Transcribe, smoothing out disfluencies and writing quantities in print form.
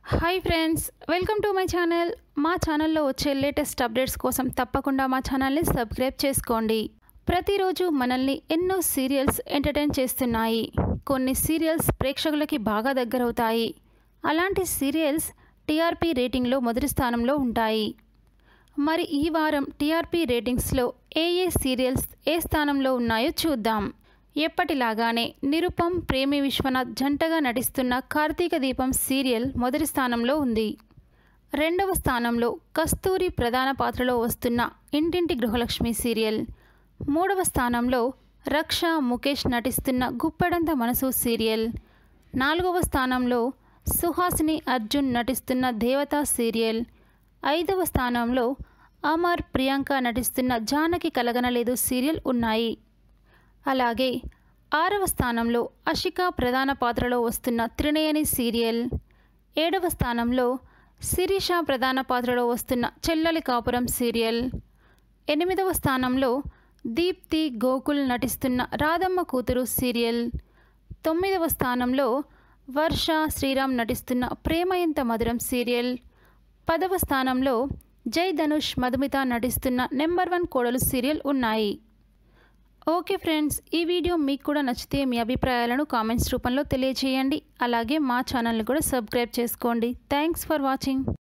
Hi friends, welcome to my channel. మా ఛానల్లో వచ్చే లేటెస్ట్ అప్డేట్స్ కోసం తప్పకుండా మా ఛానల్ని సబ్స్క్రైబ్ చేసుకోండి. ప్రతిరోజు మనల్ని ఎన్నో సీరియల్స్ ఎంటర్టైన్ చేస్తున్నాయి. కొన్ని సీరియల్స్ ప్రేక్షకులకి బాగా దగ్గరవుతాయి. అలాంటి సీరియల్స్ టీఆర్పీ రేటింగ్లో మొదటి స్థానంలో ఉంటాయి. మరి ఈ వారం టీఆర్పీ రేటింగ్స్లో ఏ సీరియల్స్ ఏ స్థానంలో ఉన్నాయో చూద్దాం. ఎప్పటిలాగానే నిరుపం ప్రేమి విశ్వనాథ్ జంటగా నటిస్తున్న కార్తీక దీపం సీరియల్ మొదటి స్థానంలో ఉంది. రెండవ స్థానంలో కస్తూరి ప్రధాన పాత్రలో వస్తున్న ఇంటింటి గృహలక్ష్మి సీరియల్. మూడవ స్థానంలో రక్ష ముఖేష్ నటిస్తున్న గుప్పెడంత మనసు సీరియల్. నాలుగవ స్థానంలో సుహాసిని అర్జున్ నటిస్తున్న దేవత సీరియల్. ఐదవ స్థానంలో అమర్ ప్రియాంక నటిస్తున్న జానకి కలగనలేదు సీరియల్ ఉన్నాయి. అలాగే ఆరవ స్థానంలో అషిక ప్రధాన పాత్రలో వస్తున్న త్రినయని సీరియల్. ఏడవ స్థానంలో శిరీష ప్రధాన పాత్రలో వస్తున్న చెల్లెలి కాపురం సీరియల్. ఎనిమిదవ స్థానంలో దీప్తి గోకుల్ నటిస్తున్న రాధమ్మ కూతురు సీరియల్. తొమ్మిదవ స్థానంలో వర్ష శ్రీరామ్ నటిస్తున్న ప్రేమ ఎంత మధురం సీరియల్. 10వ స్థానంలో జై ధనుష్ మధుమిత నటిస్తున్న నెంబర్ 1 కోడలు సీరియల్ ఉన్నాయి. ఓకే ఫ్రెండ్స్, ఈ వీడియో మీకు కూడా నచ్చితే మీ అభిప్రాయాలను కామెంట్స్ రూపంలో తెలియజేయండి. అలాగే మా ఛానల్ని కూడా సబ్స్క్రైబ్ చేసుకోండి. Thanks for watching.